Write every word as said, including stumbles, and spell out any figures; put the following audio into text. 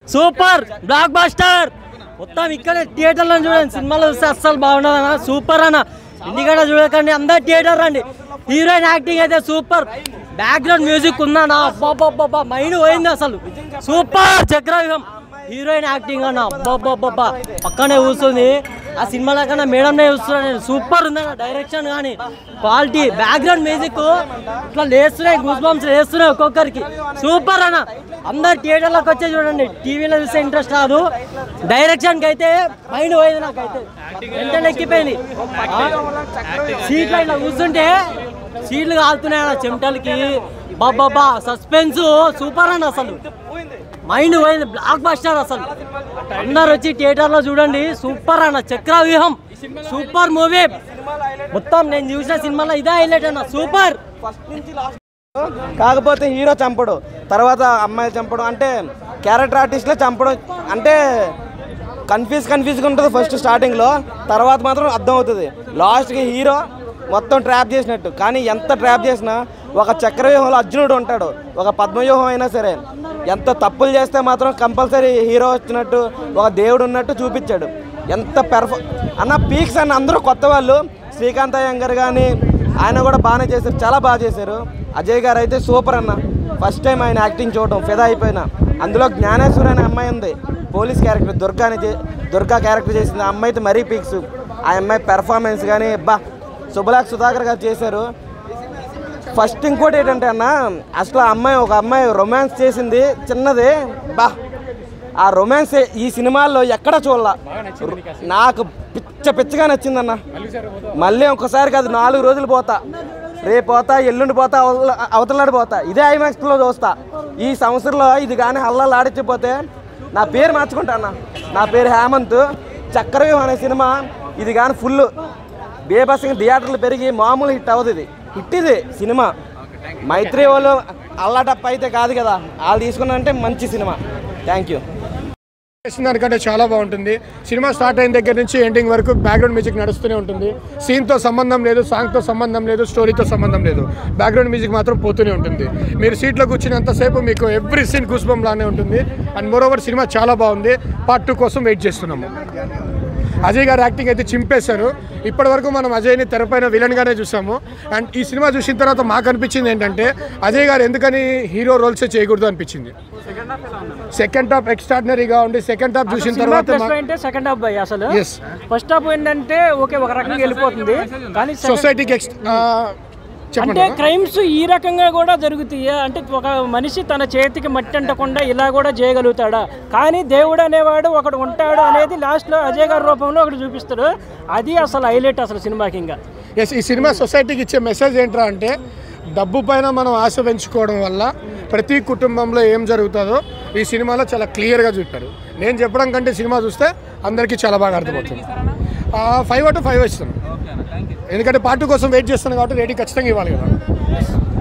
Super block buster మొత్తం ఇక్కడ థియేటర్లో చూడండి సినిమాలో చూస్తే అస్సలు బాగుండదు అన్న సూపర్ అన్న ఇంటికాడ చూడకండి అందరు థియేటర్ రండి హీరోయిన్ యాక్టింగ్ అయితే సూపర్ బ్యాక్గ్రౌండ్ మ్యూజిక్ ఉందన్న అబ్బాబ్బాబ్బా మైండ్ పోయింది అసలు సూపర్ చక్రవ్యూహం హీరోయిన్ యాక్టింగ్ అన్న అబ్బాబ్బాబ్బా పక్కనే కూర్చుంది ఆ సినిమాలో కన్నా మేడంనే చూస్తున్నాను నేను సూపర్ ఉందన్న డైరెక్షన్ కానీ క్వాలిటీ బ్యాక్గ్రౌండ్ మ్యూజిక్ ఇట్లా లేస్తున్నాయి గూస్ బంప్స్ లేస్తున్నాయి ఒక్కొక్కరికి సూపర్ అన్న అందరు థియేటర్లోకి వచ్చే చూడండి టీవీలో చూస్తే ఇంట్రెస్ట్ రాదు డైరెక్షన్కి అయితే మైండ్ పోయింది నాకైతే వెంటనే ఎక్కిపోయింది సీట్లో ఇట్లా కూర్చుంటే సీట్లు కాలుతున్నాయి అన్న చెమటలకి బాబా సస్పెన్స్ సూపర్ అన్న అసలు మైండ్ పోయింది బ్లాక్ బస్టర్ అసలు అందరు వచ్చి థియేటర్లో చూడండి సూపర్ అన్న చక్రవ్యూహం సూపర్ మూవీ మొత్తం నేను చూసిన సినిమాలో ఇదే హైలైట్ అన్న సూపర్ కాకపోతే హీరో చంపడు తర్వాత అమ్మాయి చంపడం అంటే క్యారెక్టర్ ఆర్టిస్ట్లే చంపడం అంటే కన్ఫ్యూజ్ కన్ఫ్యూజ్గా ఉంటుంది ఫస్ట్ స్టార్టింగ్లో తర్వాత మాత్రం అర్థం అవుతుంది లాస్ట్కి హీరో మొత్తం ట్రాప్ చేసినట్టు కానీ ఎంత ట్రాప్ చేసినా ఒక చక్రవ్యూహంలో అర్జునుడు ఉంటాడు ఒక పద్మవ్యూహం అయినా సరే ఎంత తప్పులు చేస్తే మాత్రం కంపల్సరీ హీరో వచ్చినట్టు ఒక దేవుడు ఉన్నట్టు చూపించాడు ఎంత పెర్ఫ అన్న పీక్స్ అన్న అందరూ కొత్త వాళ్ళు శ్రీకాంత్ అయ్యంగారు కానీ ఆయన కూడా బాగానే చేశారు చాలా బాగా చేశారు అజయ్ గారు అయితే సూపర్ అన్న ఫస్ట్ టైం ఆయన యాక్టింగ్ చూడటం ఫిదా అయిపోయినా అందులో జ్ఞానేశ్వరి అనే అమ్మాయి ఉంది పోలీస్ క్యారెక్టర్ దుర్గా అని దుర్గా క్యారెక్టర్ చేసింది ఆ అమ్మాయి అయితే మరీ పీక్స్ ఆ అమ్మాయి పెర్ఫార్మెన్స్ కానీ బా శుభలాక్ సుధాకర్ గారు చేశారు ఫస్ట్ ఇంకోటి ఏంటంటే అన్న అసలు ఆ అమ్మాయి ఒక అమ్మాయి రొమాన్స్ చేసింది చిన్నది బా ఆ రొమాన్స్ ఈ సినిమాల్లో ఎక్కడ చూడాల నాకు పిచ్చ పిచ్చగా నచ్చిందన్న మళ్ళీ ఒక్కసారి కాదు నాలుగు రోజులు పోతా రేపు పోతా ఎల్లుండి పోతా అవతలాడి పోతా ఇదే ఐమాక్స్లో చూస్తా ఈ సంవత్సరంలో ఇది కానీ హల్లాలు ఆడించిపోతే నా పేరు మార్చుకుంటా అన్న నా పేరు హేమంత్ చక్రవ్యూహం అనే సినిమా ఇది కానీ ఫుల్ బేబస్గా థియేటర్లు పెరిగి మామూలు హిట్ అవ్వదు ఇది హిట్ ఇది సినిమా మైత్రి వాళ్ళు అల్లాటప్ప అయితే కాదు కదా వాళ్ళు తీసుకున్నారంటే మంచి సినిమా థ్యాంక్ యూ దానికంటే చాలా బాగుంటుంది సినిమా స్టార్ట్ అయిన దగ్గర నుంచి ఎండింగ్ వరకు బ్యాక్గ్రౌండ్ మ్యూజిక్ నడుస్తూనే ఉంటుంది సీన్తో సంబంధం లేదు సాంగ్తో సంబంధం లేదు స్టోరీతో సంబంధం లేదు బ్యాక్గ్రౌండ్ మ్యూజిక్ మాత్రం పోతూనే ఉంటుంది మీరు సీట్లో కూర్చున్నంతసేపు మీకు ఎవ్రీ సీన్ గూస్బంప్ లానే ఉంటుంది అండ్ మోరోవర్ సినిమా చాలా బాగుంది పార్ట్ టూ కోసం వెయిట్ చేస్తున్నాము అజయ్ గారు యాక్టింగ్ అయితే చింపేశారు ఇప్పటి వరకు మనం అజయ్ని తెరపైన విలన్గానే చూసాము అండ్ ఈ సినిమా చూసిన తర్వాత మాకు అనిపించింది ఏంటంటే అజయ్ గారు ఎందుకని హీరో రోల్సే చేయకూడదు అనిపించింది సెకండ్ హాఫ్ ఎక్స్ట్రాడినరీగా ఉండి సెకండ్ హాఫ్ చూసిన తర్వాత సెకండ్ హాఫ్ అసలు ఫస్ట్ హాఫ్ ఏంటంటే ఓకే ఒక రకంగా వెళ్ళిపోతుంది కానీ సొసైటీకి అంటే క్రైమ్స్ ఈ రకంగా కూడా జరుగుతాయి అంటే ఒక మనిషి తన చేతికి మట్టి అంటకుండా ఇలా కూడా చేయగలుగుతాడా కానీ దేవుడు అనేవాడు ఒకడు ఉంటాడు అనేది లాస్ట్లో అజయ్ గారి రూపంలో ఒకటి చూపిస్తాడు అది అసలు హైలైట్ అసలు సినిమాకి ఇంకా ఎస్ ఈ సినిమా సొసైటీకి ఇచ్చే మెసేజ్ ఏంట్రా అంటే డబ్బు పైన మనం ఆశ పెంచుకోవడం వల్ల ప్రతి కుటుంబంలో ఏం జరుగుతుందో ఈ సినిమాలో చాలా క్లియర్గా చూపారు నేను చెప్పడం కంటే సినిమా చూస్తే అందరికీ చాలా బాగా అర్థమవుతుంది ఫైవ్ అవుట్ ఫైవ్ ఇస్తాను ఎందుకంటే పార్ట్ టూ కోసం వెయిట్ చేస్తాను కాబట్టి రేటింగ్ ఖచ్చితంగా ఇవ్వాలి కదా.